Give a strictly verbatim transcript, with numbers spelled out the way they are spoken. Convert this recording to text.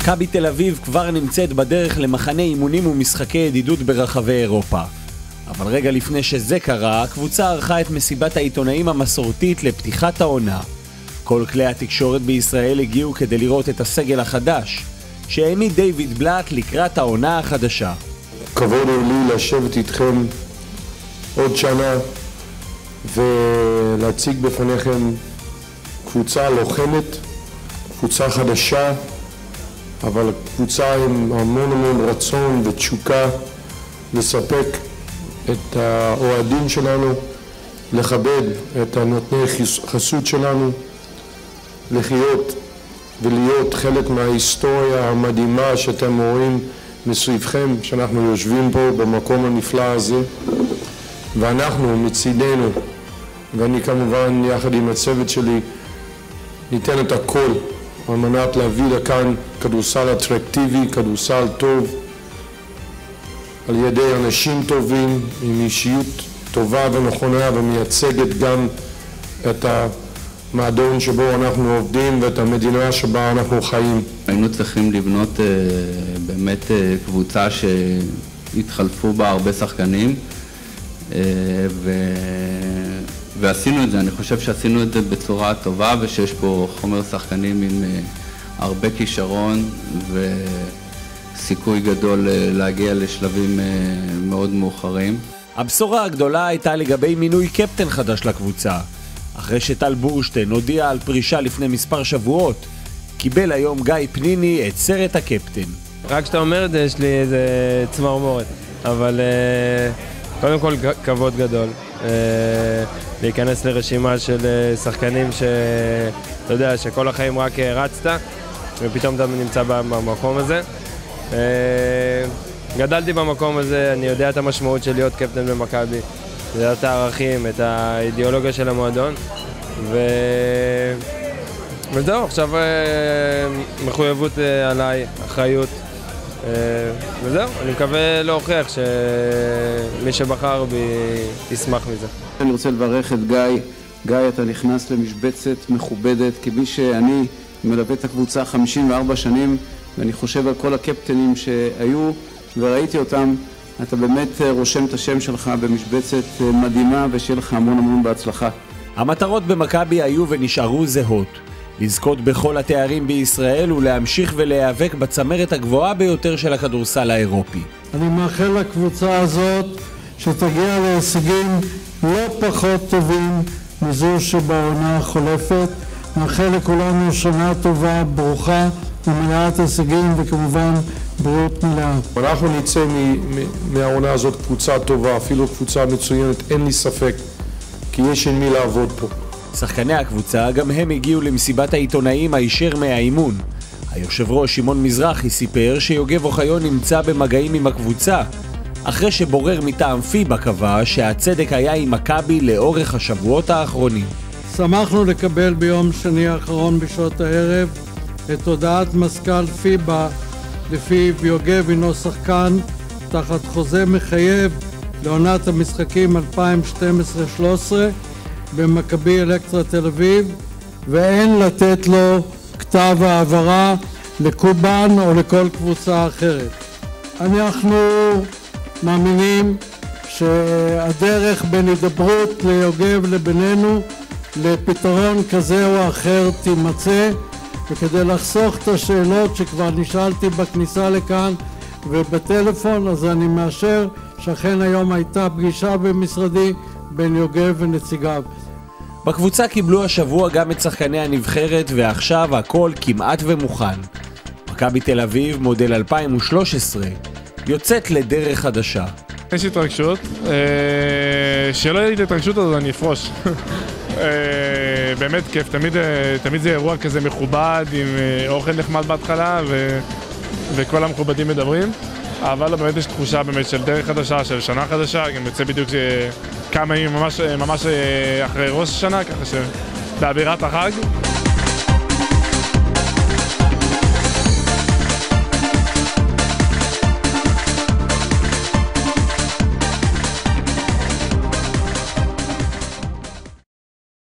מכבי תל אביב כבר נמצאת בדרך למחנה אימונים ומשחקי ידידות ברחבי אירופה. אבל רגע לפני שזה קרה, הקבוצה ערכה את מסיבת העיתונאים המסורתית לפתיחת העונה. כל כלי התקשורת בישראל הגיעו כדי לראות את הסגל החדש, שהעמיד דיוויד בלאט לקראת העונה החדשה. כבוד לי לשבת איתכם עוד שנה ולהציג בפניכם קבוצה לוחמת, קבוצה חדשה, אבל קבוצה עם המון המון רצון ותשוקה לספק את האוהדים שלנו, לכבד את הנותני חסות שלנו, לחיות ולהיות חלק מההיסטוריה המדהימה שאתם רואים מסביבכם, שאנחנו יושבים פה במקום הנפלא הזה, ואנחנו מצידנו, ואני כמובן יחד עם הצוות שלי ניתן את הכל על מנת להביא לכאן כדורסל אטרקטיבי, כדורסל טוב, על ידי אנשים טובים, עם אישיות טובה ונכונה ומייצגת גם את המועדון שבו אנחנו עובדים ואת המדינה שבה אנחנו חיים. היינו צריכים לבנות uh, באמת uh, קבוצה שהתחלפו בה הרבה שחקנים uh, ו... ועשינו את זה. אני חושב שעשינו את זה בצורה טובה ושיש פה חומר שחקנים עם uh, הרבה כישרון וסיכוי גדול uh, להגיע לשלבים uh, מאוד מאוחרים. הבשורה הגדולה הייתה לגבי מינוי קפטן חדש לקבוצה. אחרי שטל בורשטיין הודיע על פרישה לפני מספר שבועות, קיבל היום גיא פניני את סרט הקפטן. רק כשאתה אומר את זה יש לי איזה צמרמורת, אבל קודם כל כבוד גדול להיכנס לרשימה של שחקנים שאתה יודע שכל החיים רק רצת ופתאום אתה נמצא במקום הזה. גדלתי במקום הזה, אני יודע את המשמעות של להיות קפטן במכבי, זה את הערכים, את האידיאולוגיה של המועדון, ו... וזהו, עכשיו מחויבות עליי, אחריות, וזהו, אני מקווה להוכיח שמי שבחר בי ישמח מזה. אני רוצה לברך את גיא. גיא, אתה נכנס למשבצת מכובדת, כמי שאני מלווה את הקבוצה חמישים וארבע שנים, ואני חושב על כל הקפטנים שהיו וראיתי אותם. אתה באמת רושם את השם שלך במשבצת מדהימה ושיהיה לך המון המון בהצלחה. המטרות במכבי היו ונשארו זהות. לזכות בכל התארים בישראל ולהמשיך ולהיאבק בצמרת הגבוהה ביותר של הכדורסל האירופי. אני מאחל לקבוצה הזאת שתגיע להישגים לא פחות טובים מזו שבעונה החולפת. מאחל לכולנו שנה טובה, ברוכה ומלאת הישגים וכמובן בריאות מלאה. אנחנו נצא מהעונה הזאת קבוצה טובה, אפילו קבוצה מצוינת, אין לי ספק, כי יש עם מי לעבוד פה. שחקני הקבוצה גם הם הגיעו למסיבת העיתונאים הישר מהאימון. היושב ראש שמעון מזרחי סיפר שיוגב אוחיון נמצא במגעים עם הקבוצה, אחרי שבורר מטעם פיבה קבע שהצדק היה עם מכבי לאורך השבועות האחרונים. שמחנו לקבל ביום שני האחרון בשעות הערב את הודעת מזכ"ל פיבה לפיו יוגב הינו שחקן תחת חוזה מחייב לעונת המשחקים אלפיים שתים עשרה שלוש עשרה במכבי אלקטרה תל אביב, ואין לתת לו כתב העברה לקובן או לכל קבוצה אחרת. אנחנו מאמינים שהדרך בין הידברות ליוגב לבינינו לפתרון כזה או אחר תימצא, וכדי לחסוך את השאלות שכבר נשאלתי בכניסה לכאן ובטלפון, אז אני מאשר שאכן היום הייתה פגישה במשרדי בין יוגב ונציגיו. בקבוצה קיבלו השבוע גם את שחקני הנבחרת, ועכשיו הכל כמעט ומוכן. מכבי תל אביב מודל אלפיים ושלוש עשרה יוצאת לדרך חדשה. יש התרגשות, שלא יהיה לי את התרגשות הזאת אני אפרוש. באמת כיף, תמיד, תמיד זה אירוע כזה מכובד עם אוכל נחמד בהתחלה ו, וכל המכובדים מדברים, אבל באמת יש תחושה באמת של דרך חדשה, של שנה חדשה, גם יוצא בדיוק כמה ימים ממש, ממש אחרי ראש השנה, ככה שבאווירת החג.